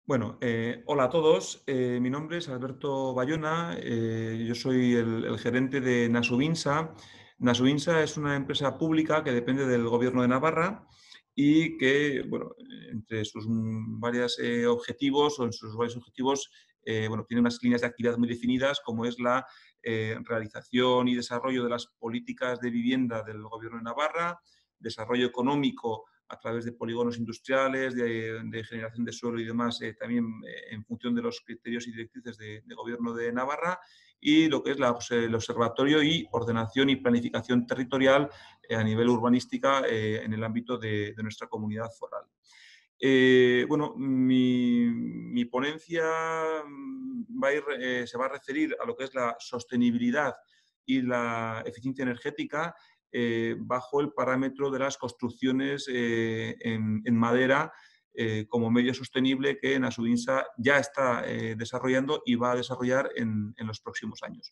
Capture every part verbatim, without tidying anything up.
Bueno, eh, hola a todos. Eh, mi nombre es Alberto Bayona. Eh, yo soy el, el gerente de Nasubinsa. Nasubinsa es una empresa pública que depende del Gobierno de Navarra y que, bueno, entre sus varios objetivos o en sus varios objetivos, eh, bueno, tiene unas líneas de actividad muy definidas, como es la eh, realización y desarrollo de las políticas de vivienda del Gobierno de Navarra, desarrollo económico a través de polígonos industriales, de, de generación de suelo y demás, eh, también eh, en función de los criterios y directrices de, de Gobierno de Navarra, y lo que es la, pues, el observatorio y ordenación y planificación territorial eh, a nivel urbanística eh, en el ámbito de, de nuestra comunidad foral. Eh, bueno, mi, mi ponencia va a ir, eh, se va a referir a lo que es la sostenibilidad y la eficiencia energética eh, bajo el parámetro de las construcciones eh, en, en, madera eh, como medio sostenible que Nasubinsa ya está eh, desarrollando y va a desarrollar en, en los próximos años.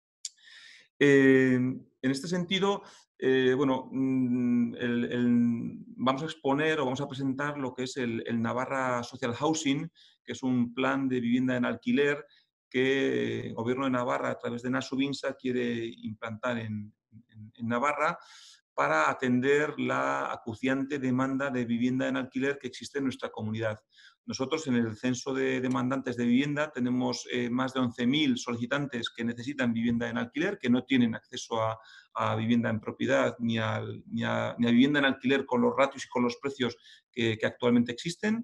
Eh, en este sentido, eh, bueno, mm, el, el, vamos a exponer o vamos a presentar lo que es el, el Navarra Social Housing, que es un plan de vivienda en alquiler que el Gobierno de Navarra, a través de Nasubinsa, quiere implantar en, en, en Navarra para atender la acuciante demanda de vivienda en alquiler que existe en nuestra comunidad. Nosotros en el censo de demandantes de vivienda tenemos eh, más de once mil solicitantes que necesitan vivienda en alquiler, que no tienen acceso a, a vivienda en propiedad ni, al, ni, a, ni, a, vivienda en alquiler con los ratios y con los precios que, que actualmente existen.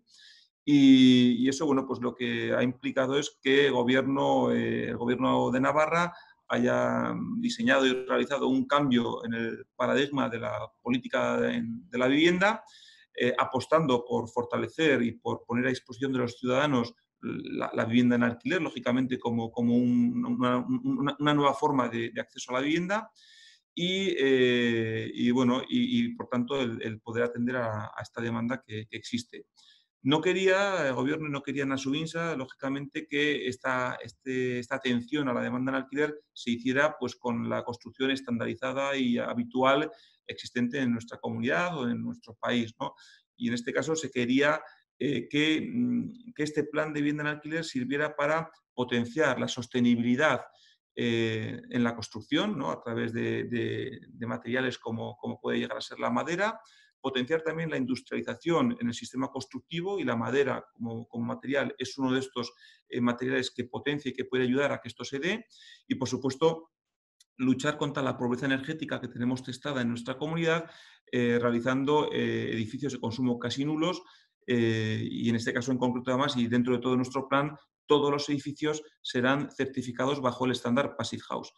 Y, y, eso, bueno, pues lo que ha implicado es que el gobierno, eh, el gobierno de Navarra haya diseñado y realizado un cambio en el paradigma de la política de, de la vivienda, eh, apostando por fortalecer y por poner a disposición de los ciudadanos la, la vivienda en alquiler, lógicamente como, como un, una, una, una, nueva forma de, de, acceso a la vivienda y, eh, y bueno, y, y, por tanto el, el poder atender a, a esta demanda que, que existe. No quería, el gobierno no quería en Nasubinsa, lógicamente, que esta, este, esta atención a la demanda en alquiler se hiciera pues, con la construcción estandarizada y habitual existente en nuestra comunidad o en nuestro país, ¿no? Y en este caso se quería eh, que, que este plan de vivienda en alquiler sirviera para potenciar la sostenibilidad eh, en la construcción, ¿no? A través de, de, de materiales como, como puede llegar a ser la madera, potenciar también la industrialización en el sistema constructivo, y la madera como, como material es uno de estos eh, materiales que potencia y que puede ayudar a que esto se dé, y por supuesto luchar contra la pobreza energética que tenemos testada en nuestra comunidad, eh, realizando eh, edificios de consumo casi nulos, eh, y en este caso en concreto además, y dentro de todo nuestro plan, todos los edificios serán certificados bajo el estándar Passive House.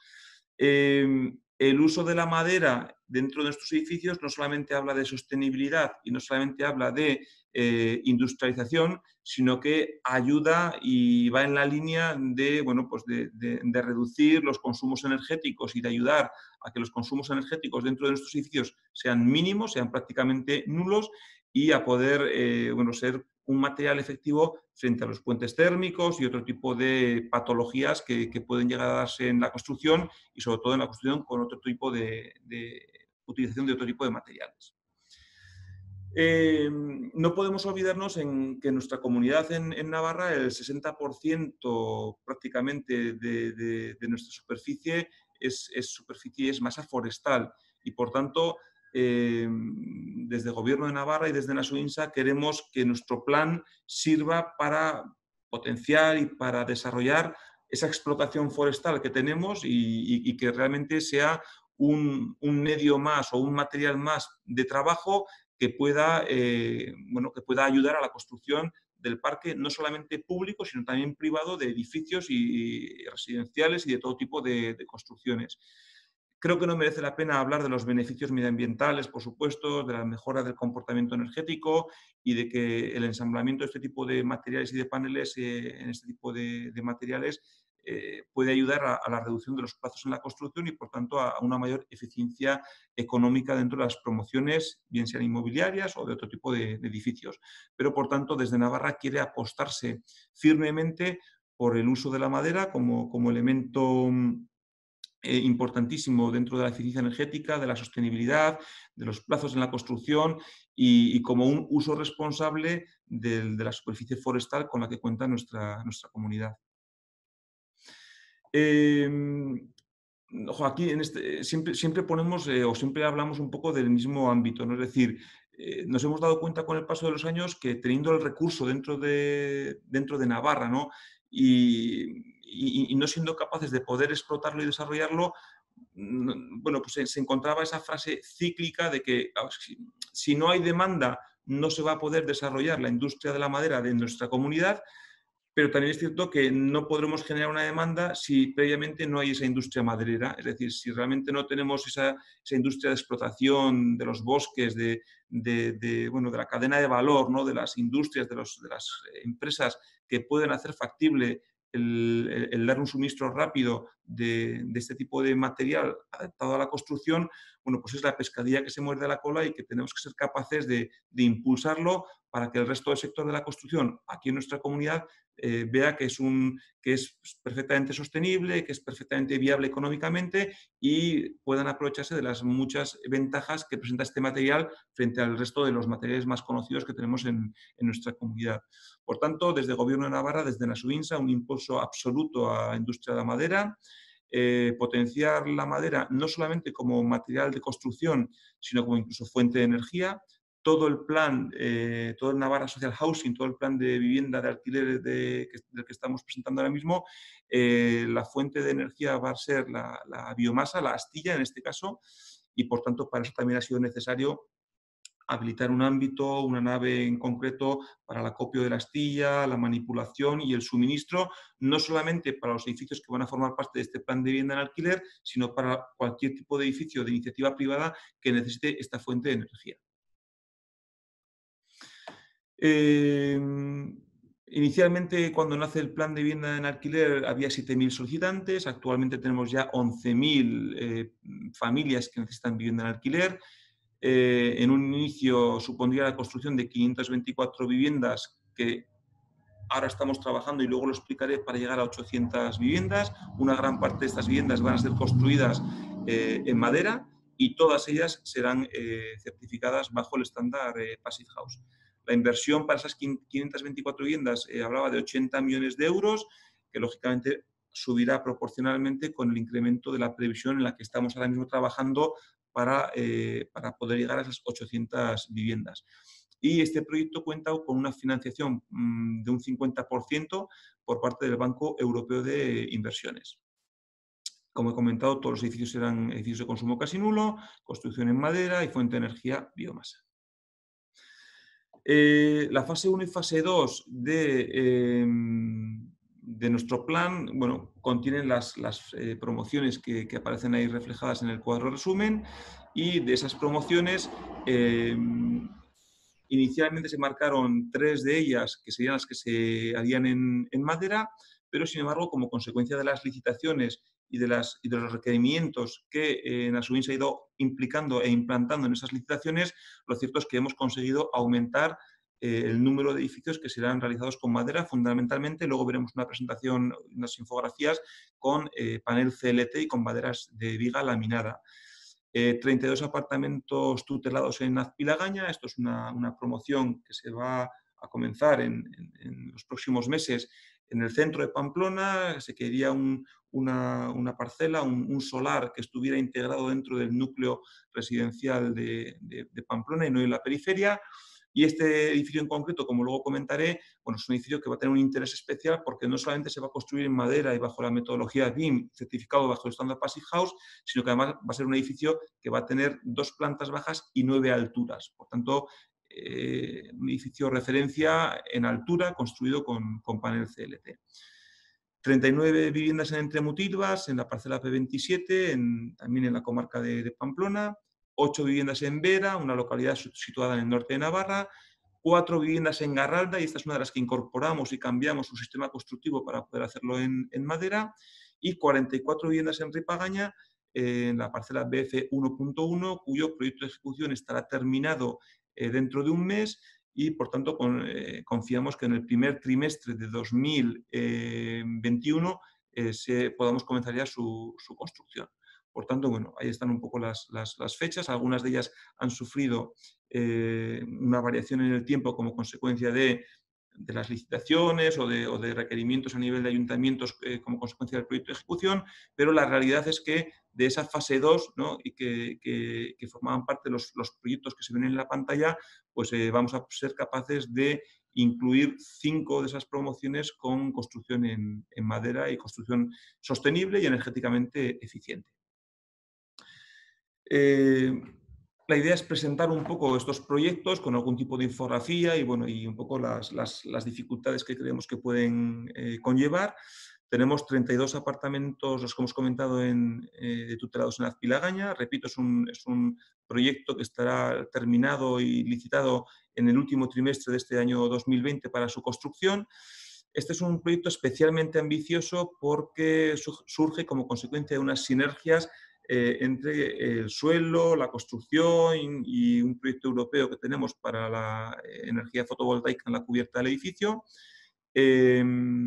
Eh, el uso de la madera dentro de nuestros edificios no solamente habla de sostenibilidad y no solamente habla de eh, industrialización, sino que ayuda y va en la línea de, bueno, pues de, de, de reducir los consumos energéticos y de ayudar a que los consumos energéticos dentro de nuestros edificios sean mínimos, sean prácticamente nulos, y a poder eh, bueno, ser un material efectivo frente a los puentes térmicos y otro tipo de patologías que, que pueden llegar a darse en la construcción, y sobre todo en la construcción con otro tipo de, de utilización de otro tipo de materiales. Eh, no podemos olvidarnos en que en nuestra comunidad en, en Navarra el sesenta por ciento prácticamente de, de, de nuestra superficie es, es superficie, es masa forestal, y por tanto eh, desde el Gobierno de Navarra y desde Nasubinsa queremos que nuestro plan sirva para potenciar y para desarrollar esa explotación forestal que tenemos, y, y, y que realmente sea un, un medio más o un material más de trabajo que pueda, eh, bueno, que pueda ayudar a la construcción del parque, no solamente público, sino también privado, de edificios y, y residenciales y de todo tipo de, de construcciones. Creo que no merece la pena hablar de los beneficios medioambientales, por supuesto, de la mejora del comportamiento energético y de que el ensamblamiento de este tipo de materiales y de paneles eh, en este tipo de, de materiales eh, puede ayudar a, a la reducción de los plazos en la construcción y, por tanto, a, a una mayor eficiencia económica dentro de las promociones, bien sean inmobiliarias o de otro tipo de, de edificios. Pero, por tanto, desde Navarra quiere apostarse firmemente por el uso de la madera como, como elemento Eh, importantísimo dentro de la eficiencia energética, de la sostenibilidad, de los plazos en la construcción, y, y como un uso responsable del- de la superficie forestal con la que cuenta nuestra, nuestra comunidad. Em, Ojo, aquí en este, siempre, siempre ponemos eh, o siempre hablamos un poco del mismo ámbito, ¿no? Es decir, eh, nos hemos dado cuenta con el paso de los años que teniendo el recurso dentro de, dentro de Navarra, ¿no? Y, y- y no siendo capaces de poder explotarlo y desarrollarlo, mm, bueno, pues se, se encontraba esa frase cíclica de que ah, si, si no hay demanda no se va a poder desarrollar la industria de la madera de nuestra comunidad, pero también es cierto que no podremos generar una demanda si previamente no hay esa industria maderera. Es decir, si realmente no tenemos esa, esa industria de explotación de los bosques, de, de, de, bueno, de la cadena de valor, ¿no? De las industrias, de, los, de las empresas que pueden hacer factible el, el, el dar un suministro rápido de, de, este tipo de material adaptado a la construcción, bueno, pues es la pescadilla que se muerde la cola y que tenemos que ser capaces de, de impulsarlo para que el resto del sector de la construcción aquí en nuestra comunidad eh, vea que es, un, que es perfectamente sostenible, que es perfectamente viable económicamente y puedan aprovecharse de las muchas ventajas que presenta este material frente al resto de los materiales más conocidos que tenemos en, en nuestra comunidad. Por tanto, desde el Gobierno de Navarra, desde Nasubinsa, un impulso absoluto a la industria de la madera, eh, potenciar la madera no solamente como material de construcción, sino como incluso fuente de energía. Todo el plan, eh, todo el Navarra Social Housing, todo el plan de vivienda de alquiler de, del que estamos presentando ahora mismo, eh, la fuente de energía va a ser la, la biomasa, la astilla en este caso, y por tanto para eso también ha sido necesario habilitar un ámbito, una nave en concreto para el acopio de la astilla, la manipulación y el suministro, no solamente para los edificios que van a formar parte de este plan de vivienda en alquiler, sino para cualquier tipo de edificio de iniciativa privada que necesite esta fuente de energía. Eh, Inicialmente, cuando nace el plan de vivienda en alquiler, había siete mil solicitantes. Actualmente tenemos ya once mil eh, familias que necesitan vivienda en alquiler. Eh, en un inicio supondría la construcción de quinientas veinticuatro viviendas que ahora estamos trabajando y luego lo explicaré para llegar a ochocientas viviendas. Una gran parte de estas viviendas van a ser construidas eh, en madera y todas ellas serán eh, certificadas bajo el estándar eh, Passive House. La inversión para esas quinientas veinticuatro viviendas eh, hablaba de ochenta millones de euros, que lógicamente subirá proporcionalmente con el incremento de la previsión en la que estamos ahora mismo trabajando para, eh, para poder llegar a esas ochocientas viviendas. Y este proyecto cuenta con una financiación mmm, de un cincuenta por ciento por parte del Banco Europeo de Inversiones. Como he comentado, todos los edificios serán edificios de consumo casi nulo, construcción en madera y fuente de energía biomasa. Eh, la fase uno y fase dos de, eh, de nuestro plan, bueno, contienen las, las eh, promociones que, que, aparecen ahí reflejadas en el cuadro resumen, y de esas promociones eh, inicialmente se marcaron tres de ellas, que serían las que se harían en, en madera, pero sin embargo, como consecuencia de las licitaciones y de, las, y de los requerimientos que eh, Nasubin se ha ido implicando e implantando en esas licitaciones, lo cierto es que hemos conseguido aumentar eh, el número de edificios que serán realizados con madera, fundamentalmente. Luego veremos una presentación, unas infografías con eh, panel C L T y con maderas de viga laminada. Eh, treinta y dos apartamentos tutelados en Azpilagaña. Esto es una, una promoción que se va a comenzar en, en, en, los próximos meses en el centro de Pamplona. Se quería un, una, una, parcela, un, un, solar que estuviera integrado dentro del núcleo residencial de, de, de Pamplona y no en la periferia. Y este edificio en concreto, como luego comentaré, bueno, es un edificio que va a tener un interés especial porque no solamente se va a construir en madera y bajo la metodología B I M, certificado bajo el estándar Passive House, sino que además va a ser un edificio que va a tener dos plantas bajas y nueve alturas. Por tanto, eh, un edificio referencia en altura construido con, con panel C L T. treinta y nueve viviendas en Entremutilvas, en la parcela P veintisiete, en, también en la comarca de, de Pamplona. ocho viviendas en Vera, una localidad situada en el norte de Navarra. Cuatro viviendas en Garralda, y esta es una de las que incorporamos y cambiamos su sistema constructivo para poder hacerlo en, en madera. Y cuarenta y cuatro viviendas en Ripagaña, eh, en la parcela B F uno punto uno, cuyo proyecto de ejecución estará terminado eh, dentro de un mes, y por tanto con, eh, confiamos que en el primer trimestre de dos mil veintiuno eh, se, podamos comenzar ya su, su construcción. Por tanto, bueno, ahí están un poco las, las, las fechas. Algunas de ellas han sufrido eh, una variación en el tiempo como consecuencia de de las licitaciones o de, o de, requerimientos a nivel de ayuntamientos eh, como consecuencia del proyecto de ejecución, pero la realidad es que de esa fase dos, ¿no? y que, que, que, formaban parte de los, los, proyectos que se ven en la pantalla, pues eh, vamos a ser capaces de incluir cinco de esas promociones con construcción en, en madera y construcción sostenible y energéticamente eficiente. Eh, la idea es presentar un poco estos proyectos con algún tipo de infografía y, bueno, y un poco las, las, las dificultades que creemos que pueden eh, conllevar. Tenemos treinta y dos apartamentos, los que hemos comentado, en, eh, tutelados en Azpilagaña. Repito, es un, es un proyecto que estará terminado y licitado en el último trimestre de este año dos mil veinte para su construcción. Este es un proyecto especialmente ambicioso porque surge como consecuencia de unas sinergias Eh, entre el suelo, la construcción y un proyecto europeo que tenemos para la energía fotovoltaica en la cubierta del edificio. Eh,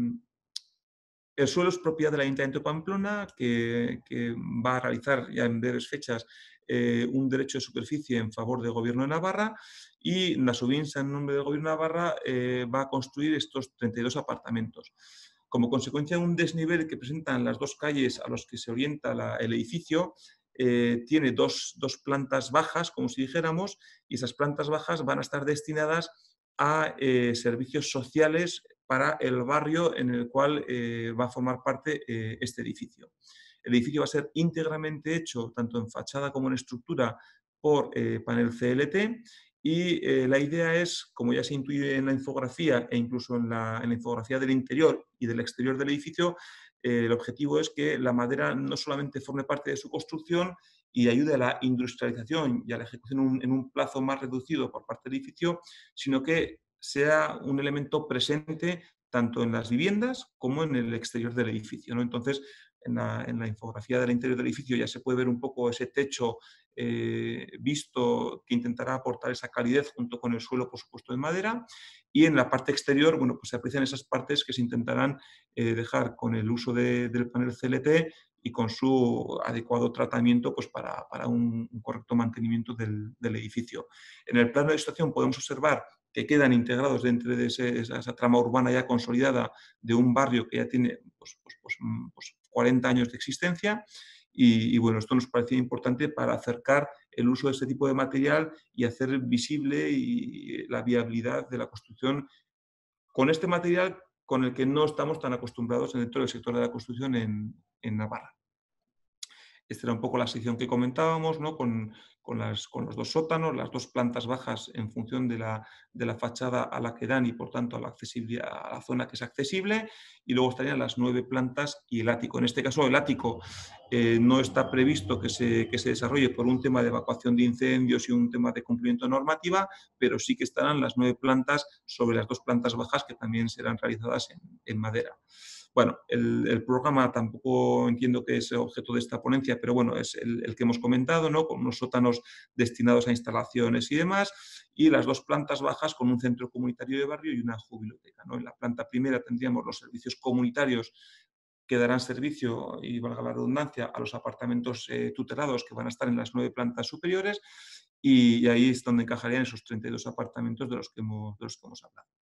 el suelo es propiedad del Ayuntamiento de Pamplona, que, que va a realizar ya en breves fechas eh, un derecho de superficie en favor del Gobierno de Navarra, y Nasubinsa, en nombre del Gobierno de Navarra, eh, va a construir estos treinta y dos apartamentos. Como consecuencia de un desnivel que presentan las dos calles a los que se orienta la, el edificio, eh, tiene dos, dos plantas bajas, como si dijéramos, y esas plantas bajas van a estar destinadas a eh, servicios sociales para el barrio en el cual eh, va a formar parte eh, este edificio. El edificio va a ser íntegramente hecho, tanto en fachada como en estructura, por eh, panel C L T, y eh, la idea es, como ya se intuye en la infografía e incluso en la, en la infografía del interior y del exterior del edificio, eh, el objetivo es que la madera no solamente forme parte de su construcción y ayude a la industrialización y a la ejecución en un, en un plazo más reducido por parte del edificio, sino que sea un elemento presente tanto en las viviendas como en el exterior del edificio, ¿no? Entonces, en la, en la infografía del interior del edificio ya se puede ver un poco ese techo eh, visto, que intentará aportar esa calidez junto con el suelo, por supuesto, de madera, y en la parte exterior, bueno, pues se aprecian esas partes que se intentarán eh, dejar con el uso de, del panel C L T y con su adecuado tratamiento, pues para, para un, un, correcto mantenimiento del, del edificio. En el plano de situación podemos observar que quedan integrados dentro de ese, esa, esa trama urbana ya consolidada de un barrio que ya tiene pues, pues, pues, pues cuarenta años de existencia. Y, y, bueno, esto nos parecía importante para acercar el uso de este tipo de material y hacer visible y la viabilidad de la construcción con este material con el que no estamos tan acostumbrados dentro del sector de la construcción en, en Navarra. Esta era un poco la sección que comentábamos, ¿no? con, con, las, con los dos sótanos, las dos plantas bajas en función de la, de la fachada a la que dan y, por tanto, a la, accesibilidad, a la zona que es accesible. Y luego estarían las nueve plantas y el ático. En este caso, el ático eh, no está previsto que se, que se desarrolle por un tema de evacuación de incendios y un tema de cumplimiento de normativa, pero sí que estarán las nueve plantas sobre las dos plantas bajas que también serán realizadas en, en madera. Bueno, el, el programa tampoco entiendo que es objeto de esta ponencia, pero bueno, es el, el que hemos comentado, ¿no? Con unos sótanos destinados a instalaciones y demás, y las dos plantas bajas con un centro comunitario de barrio y una biblioteca, ¿no? En la planta primera tendríamos los servicios comunitarios que darán servicio, y valga la redundancia, a los apartamentos eh, tutelados que van a estar en las nueve plantas superiores, y, y ahí es donde encajarían esos treinta y dos apartamentos de los que hemos, de los que hemos hablado.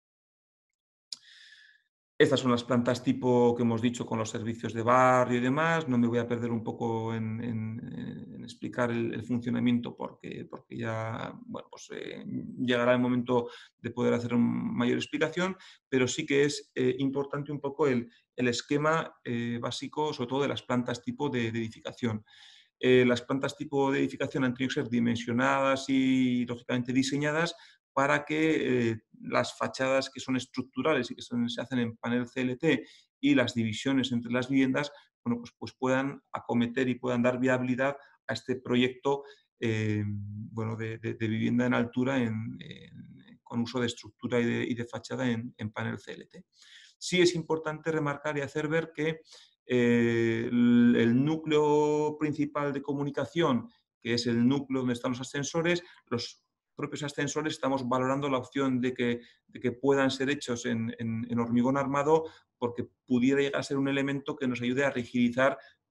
Estas son las plantas tipo que hemos dicho con los servicios de barrio y demás. No me voy a perder un poco en, en, en explicar el, el, funcionamiento porque, porque ya bueno, pues, eh, llegará el momento de poder hacer una mayor explicación, pero sí que es eh, importante un poco el, el esquema eh, básico, sobre todo de las plantas tipo de, de edificación. Eh, las plantas tipo de edificación han tenido que ser dimensionadas y, lógicamente, diseñadas para que eh, las fachadas que son estructurales y que son, se hacen en panel C L T y las divisiones entre las viviendas, bueno, pues, pues puedan acometer y puedan dar viabilidad a este proyecto eh, bueno, de, de, de, vivienda en altura en, en, con uso de estructura y de, y de fachada en, en panel C L T. Sí es importante remarcar y hacer ver que eh, el, el núcleo principal de comunicación, que es el núcleo donde están los ascensores, los propios ascensores estamos valorando la opción de que, de que puedan ser hechos en, en, en hormigón armado, porque pudiera llegar a ser un elemento que nos ayude a rigidizar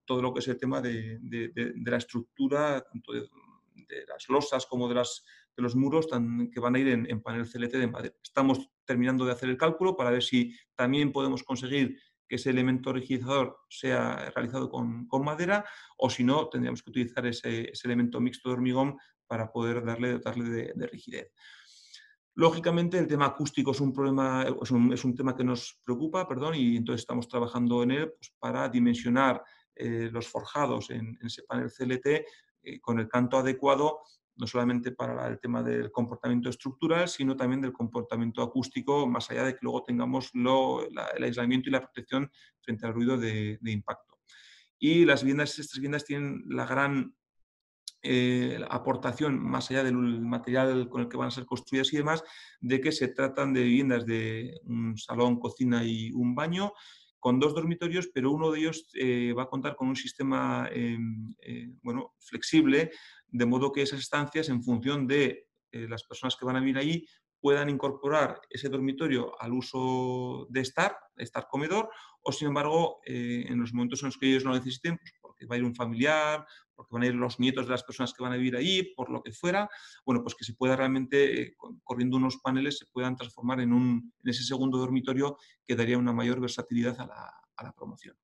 todo lo que es el tema de, de- de- de la estructura, tanto de, de las losas como de, las, de los muros tan- que van a ir en, en panel C L T de madera. Estamos terminando de hacer el cálculo para ver si también podemos conseguir que ese elemento rigidizador sea realizado con, con madera, o si no, tendríamos que utilizar ese, ese elemento mixto de hormigón para poder darle, darle de, de rigidez. Lógicamente, el tema acústico es un, problema, es un, es un tema que nos preocupa, perdón, y entonces estamos trabajando en él pues, para dimensionar eh, los forjados en, en, ese panel C L T eh, con el canto adecuado, no solamente para el tema del comportamiento estructural, sino también del comportamiento acústico, más allá de que luego tengamos lo, la, el aislamiento y la protección frente al ruido de, de impacto. Y las viviendas, estas viviendas tienen la gran eh, aportación, más allá del material con el que van a ser construidas y demás, de que se tratan de viviendas de un salón, cocina y un baño, con dos dormitorios, pero uno de ellos eh, va a contar con un sistema eh, eh, bueno, flexible, de modo que esas estancias, en función de eh, las personas que van a vivir allí, puedan incorporar ese dormitorio al uso de estar, estar comedor, o sin embargo, eh, en los momentos en los que ellos lo necesiten, pues porque va a ir un familiar, porque van a ir los nietos de las personas que van a vivir allí, por lo que fuera, bueno, pues que se pueda realmente, eh, corriendo unos paneles, se puedan transformar en, un, en ese segundo dormitorio que daría una mayor versatilidad a la, a la promoción.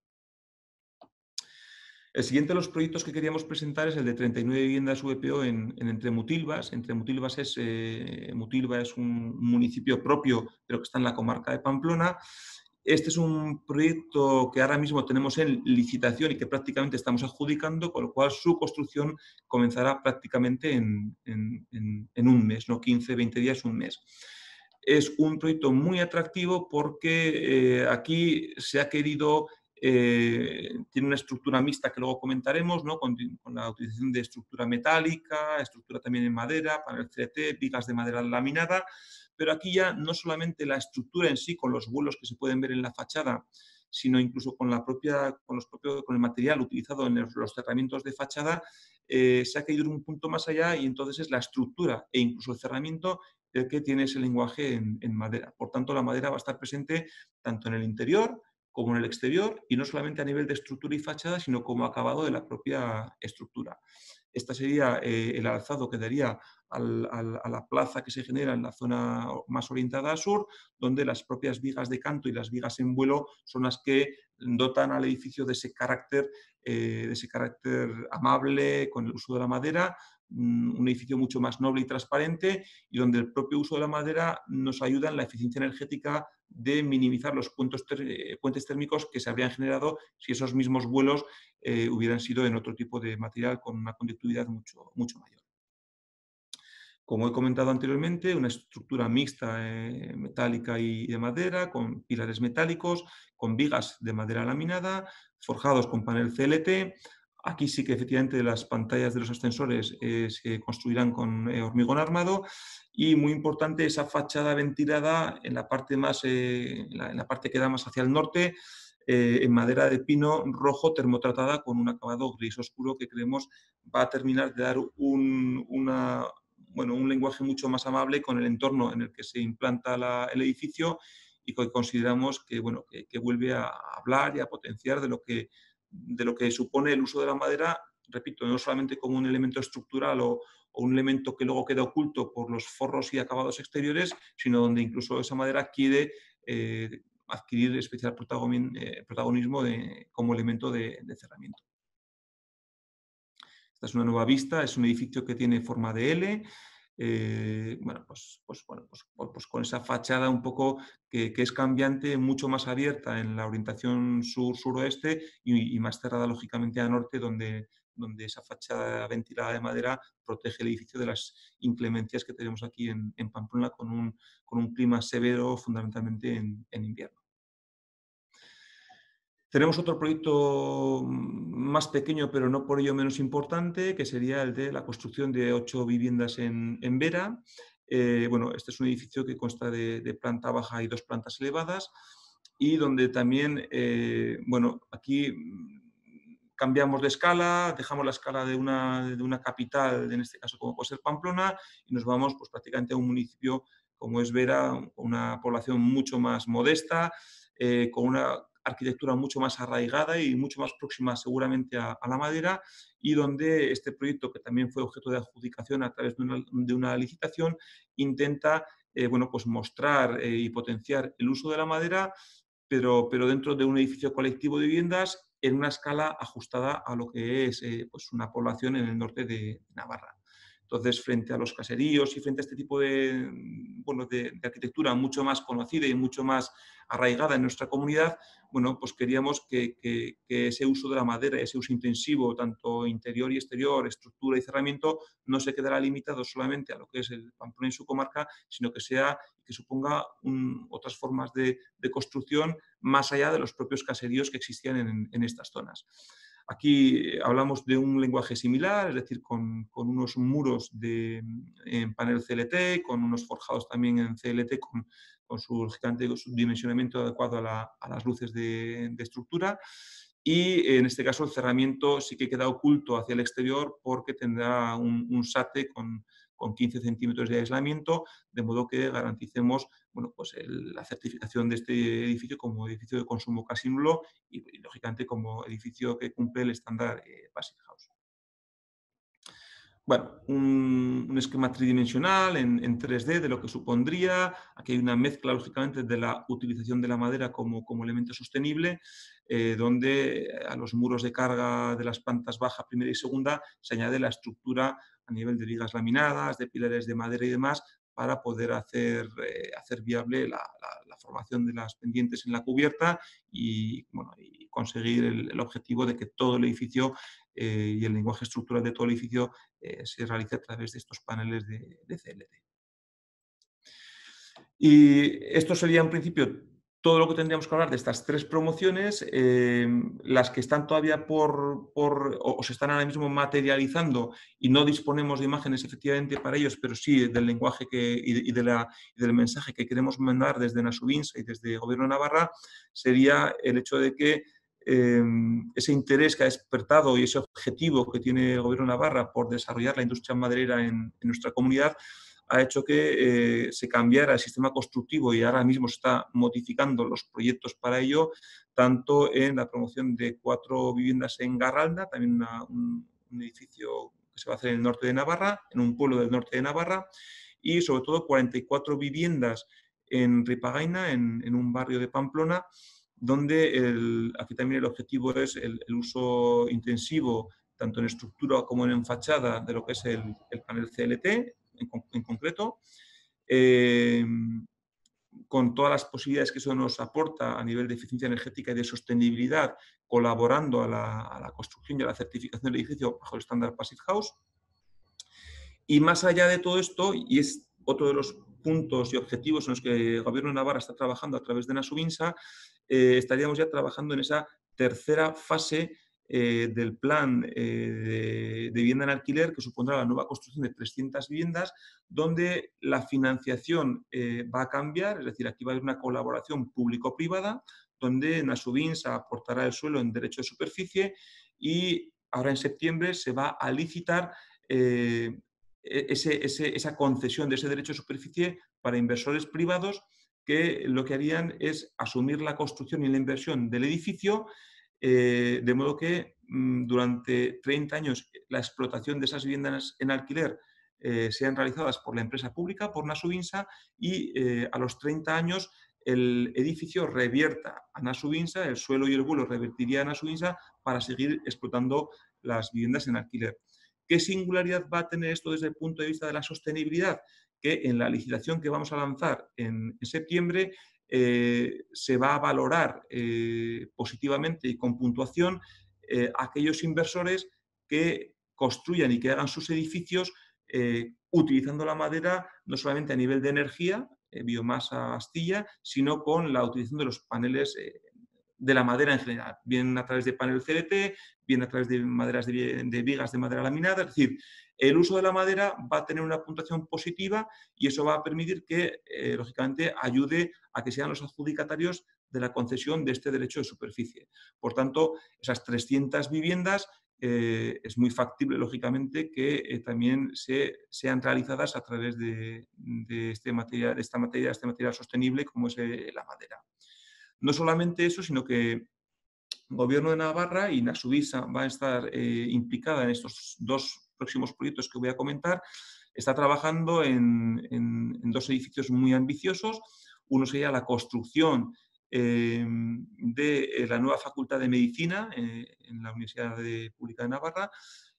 El siguiente de los proyectos que queríamos presentar es el de treinta y nueve viviendas V P O en, en Entremutilvas. Entremutilvas es, eh, Mutilva es un municipio propio, pero que está en la comarca de Pamplona. Este es un proyecto que ahora mismo tenemos en licitación y que prácticamente estamos adjudicando, con lo cual su construcción comenzará prácticamente en, en, en, en un mes, no quince, veinte días, un mes. Es un proyecto muy atractivo porque eh, aquí se ha querido eh, tiene una estructura mixta que luego comentaremos, ¿no? con, con, la utilización de estructura metálica, estructura también en madera, panel C L T, vigas de madera laminada, pero aquí ya no solamente la estructura en sí, con los vuelos que se pueden ver en la fachada, sino incluso con, la propia, con, los propios, con el material utilizado en los, los cerramientos de fachada, eh, se ha caído un punto más allá y entonces es la estructura e incluso el cerramiento el que tiene ese lenguaje en, en madera. Por tanto, la madera va a estar presente tanto en el interior como en el exterior, y no solamente a nivel de estructura y fachada, sino como acabado de la propia estructura. Este sería eh, el alzado que daría al, al, a la plaza que se genera en la zona más orientada al sur, donde las propias vigas de canto y las vigas en vuelo son las que dotan al edificio de ese carácter, eh, de ese carácter amable con el uso de la madera, un edificio mucho más noble y transparente, y donde el propio uso de la madera nos ayuda en la eficiencia energética de minimizar los puentes, puentes térmicos que se habrían generado si esos mismos vuelos eh, hubieran sido en otro tipo de material con una conductividad mucho, mucho mayor. Como he comentado anteriormente, una estructura mixta eh, metálica y de madera, con pilares metálicos, con vigas de madera laminada, forjados con panel C L T. Aquí sí que efectivamente las pantallas de los ascensores eh, se construirán con eh, hormigón armado, y muy importante esa fachada ventilada en la parte, más, eh, en la, en la parte que da más hacia el norte, eh, en madera de pino rojo termotratada con un acabado gris oscuro que creemos va a terminar de dar un, una, bueno, un lenguaje mucho más amable con el entorno en el que se implanta la, el edificio, y que consideramos que, bueno, que, que vuelve a hablar y a potenciar de lo, que, de lo que supone el uso de la madera, repito, no solamente como un elemento estructural o, o un elemento que luego queda oculto por los forros y acabados exteriores, sino donde incluso esa madera quiere eh, adquirir especial protagonismo de, como elemento de, de cerramiento. Esta es una nueva vista, es un edificio que tiene forma de L, eh, bueno, pues, pues, bueno pues, pues, con esa fachada un poco que, que, es cambiante, mucho más abierta en la orientación sur-suroeste y, y más cerrada lógicamente a norte, donde, donde esa fachada ventilada de madera protege el edificio de las inclemencias que tenemos aquí en, en Pamplona, con un, con un clima severo fundamentalmente en, en invierno. Tenemos otro proyecto más pequeño, pero no por ello menos importante, que sería el de la construcción de ocho viviendas en, en Vera. Eh, bueno, este es un edificio que consta de, de planta baja y dos plantas elevadas, y donde también, eh, bueno, aquí cambiamos de escala, dejamos la escala de una, de una capital, en este caso como puede ser Pamplona, y nos vamos pues, prácticamente a un municipio como es Vera, con una población mucho más modesta, eh, con una arquitectura mucho más arraigada y mucho más próxima seguramente a, a la madera, y donde este proyecto, que también fue objeto de adjudicación a través de una, de una licitación, intenta eh, bueno, pues mostrar eh, y potenciar el uso de la madera, pero, pero dentro de un edificio colectivo de viviendas en una escala ajustada a lo que es eh, pues una población en el norte de Navarra. Entonces, frente a los caseríos y frente a este tipo de, bueno, de, de arquitectura mucho más conocida y mucho más arraigada en nuestra comunidad, bueno, pues queríamos que, que, que ese uso de la madera, ese uso intensivo, tanto interior y exterior, estructura y cerramiento, no se quedará limitado solamente a lo que es el Pamplona y su comarca, sino que sea que suponga un, otras formas de, de, construcción más allá de los propios caseríos que existían en, en estas zonas. Aquí hablamos de un lenguaje similar, es decir, con, con unos muros de, en panel C L T, con unos forjados también en C L T, con, con su gigante subdimensionamiento adecuado a, la, a las luces de, de estructura. Y en este caso el cerramiento sí que queda oculto hacia el exterior porque tendrá un, un SATE con, con quince centímetros de aislamiento, de modo que garanticemos bueno, pues el, la certificación de este edificio como edificio de consumo casi nulo y, y lógicamente como edificio que cumple el estándar eh, Passive House. Bueno, un, un, esquema tridimensional en, en, tres D de lo que supondría. Aquí hay una mezcla, lógicamente, de la utilización de la madera como, como elemento sostenible, eh, donde a los muros de carga de las plantas baja, primera y segunda se añade la estructura a nivel de vigas laminadas, de pilares de madera y demás, para poder hacer, eh, hacer viable la, la, la, formación de las pendientes en la cubierta y, bueno, y conseguir el, el objetivo de que todo el edificio eh, y el lenguaje estructural de todo el edificio eh, se realice a través de estos paneles de, de C L T. Y esto sería en principio todo lo que tendríamos que hablar de estas tres promociones. Eh, las que están todavía por, por o, o se están ahora mismo materializando y no disponemos de imágenes efectivamente para ellos, pero sí del lenguaje que, y, de, y, de la, y del mensaje que queremos mandar desde Nasubinsa y desde el Gobierno de Navarra, sería el hecho de que eh, ese interés que ha despertado y ese objetivo que tiene el Gobierno de Navarra por desarrollar la industria maderera en, en nuestra comunidad ha hecho que eh, se cambiara el sistema constructivo y ahora mismo se está modificando los proyectos para ello, tanto en la promoción de cuatro viviendas en Garralda, también una, un, un edificio que se va a hacer en el norte de Navarra, en un pueblo del norte de Navarra, y sobre todo cuarenta y cuatro viviendas en Ripagaina, en, en un barrio de Pamplona, donde el, aquí también el objetivo es el, el uso intensivo, tanto en estructura como en fachada, de lo que es el, el panel C L T, en, en concreto, eh, con todas las posibilidades que eso nos aporta a nivel de eficiencia energética y de sostenibilidad, colaborando a la, a la construcción y a la certificación del edificio bajo el estándar Passive House. Y más allá de todo esto, y es otro de los puntos y objetivos en los que el Gobierno de Navarra está trabajando a través de Nasubinsa, eh, estaríamos ya trabajando en esa tercera fase eh, del plan eh, de, de vivienda en alquiler, que supondrá la nueva construcción de trescientas viviendas, donde la financiación eh, va a cambiar, es decir, aquí va a haber una colaboración público-privada, donde Nasubinsa aportará el suelo en derecho de superficie y ahora en septiembre se va a licitar eh, ese, ese, esa concesión de ese derecho de superficie para inversores privados que lo que harían es asumir la construcción y la inversión del edificio, eh, de modo que mmm, durante treinta años la explotación de esas viviendas en alquiler eh, sean realizadas por la empresa pública, por Nasubinsa, y eh, a los treinta años el edificio revierta a Nasubinsa, el suelo y el vuelo revertiría a Nasubinsa para seguir explotando las viviendas en alquiler. ¿Qué singularidad va a tener esto desde el punto de vista de la sostenibilidad? Que en la licitación que vamos a lanzar en, en septiembre eh, se va a valorar eh, positivamente y con puntuación eh, aquellos inversores que construyan y que hagan sus edificios eh, utilizando la madera no solamente a nivel de energía, eh, biomasa, astilla, sino con la utilización de los paneles eh, de la madera en general, bien a través de panel C L T, bien a través de maderas de, de vigas de madera laminada. Es decir, el uso de la madera va a tener una puntuación positiva y eso va a permitir que, eh, lógicamente, ayude a que sean los adjudicatarios de la concesión de este derecho de superficie. Por tanto, esas trescientas viviendas eh, es muy factible, lógicamente, que eh, también se, sean realizadas a través de, de, este material, de esta materia, este material sostenible como es eh, la madera. No solamente eso, sino que el Gobierno de Navarra y Nasubisa va a estar eh, implicada en estos dos próximos proyectos que voy a comentar. Está trabajando en, en, en dos edificios muy ambiciosos. Uno sería la construcción eh, de la nueva Facultad de Medicina eh, en la Universidad de Pública de Navarra,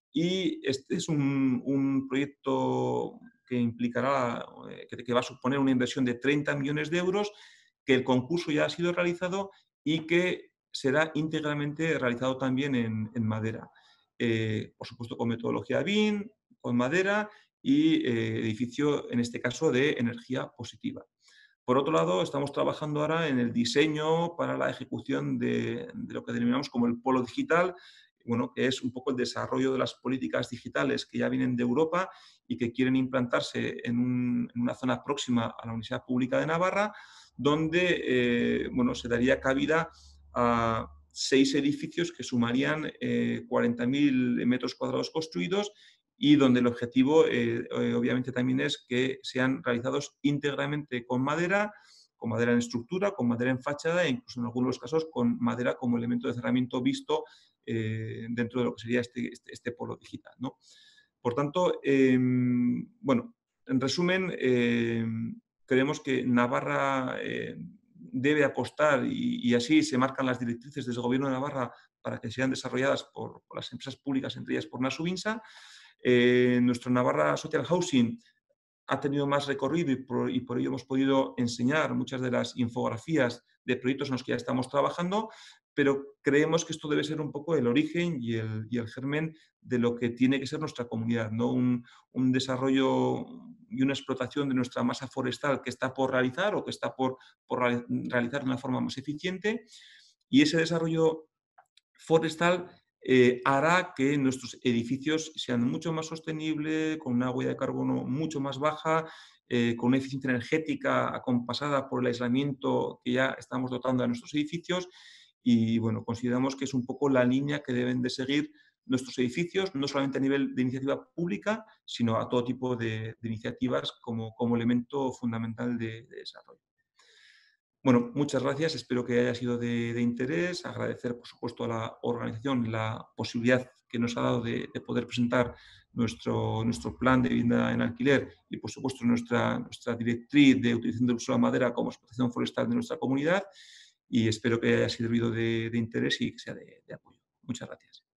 y este es un, un proyecto que implicará, eh, que, que va a suponer una inversión de treinta millones de euros, que el concurso ya ha sido realizado y que será íntegramente realizado también en, en madera. Eh, por supuesto, con metodología B I M, con madera y eh, edificio, en este caso, de energía positiva. Por otro lado, estamos trabajando ahora en el diseño para la ejecución de, de lo que denominamos como el polo digital, bueno, que es un poco el desarrollo de las políticas digitales que ya vienen de Europa y que quieren implantarse en, un, en una zona próxima a la Universidad Pública de Navarra, donde eh, bueno, se daría cabida a seis edificios que sumarían eh, cuarenta mil metros cuadrados construidos, y donde el objetivo eh, obviamente también es que sean realizados íntegramente con madera, con madera en estructura, con madera en fachada e incluso en algunos casos con madera como elemento de cerramiento visto eh, dentro de lo que sería este, este, este polo digital, ¿no? Por tanto, eh, bueno, en resumen, eh, creemos que Navarra eh, debe apostar, y, y, así se marcan las directrices desde el Gobierno de Navarra para que sean desarrolladas por, por las empresas públicas, entre ellas por Nasubinsa. Eh, nuestro Navarra Social Housing ha tenido más recorrido y por, y por ello hemos podido enseñar muchas de las infografías de proyectos en los que ya estamos trabajando, pero creemos que esto debe ser un poco el origen y el, y el germen de lo que tiene que ser nuestra comunidad, ¿no? Un, un desarrollo y una explotación de nuestra masa forestal que está por realizar o que está por, por realizar de una forma más eficiente, y ese desarrollo forestal eh, hará que nuestros edificios sean mucho más sostenibles, con una huella de carbono mucho más baja, eh, con una eficiencia energética acompasada por el aislamiento que ya estamos dotando a nuestros edificios. Y bueno, consideramos que es un poco la línea que deben de seguir nuestros edificios, no solamente a nivel de iniciativa pública, sino a todo tipo de, de iniciativas como, como elemento fundamental de, de desarrollo. Bueno, muchas gracias, espero que haya sido de, de interés. Agradecer, por supuesto, a la organización la posibilidad que nos ha dado de, de poder presentar nuestro, nuestro plan de vivienda en alquiler y, por supuesto, nuestra, nuestra directriz de utilización del uso de la madera como explotación forestal de nuestra comunidad, y espero que haya servido de, de interés y que sea de, de apoyo. Muchas gracias.